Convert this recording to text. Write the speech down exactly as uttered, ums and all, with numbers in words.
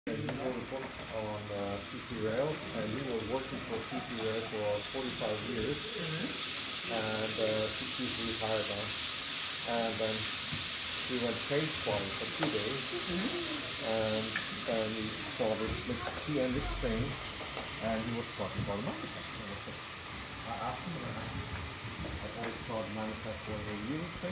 And he wrote a book on uh, C P Rail, and he was working for C P Rail for forty-five years, mm-hmm. and uh, he's retired now. And then he went cage flying for two days, mm-hmm. and then he started C M X thing, and he was talking about manufacturing. I asked him, I always thought manufacturing a unit thing.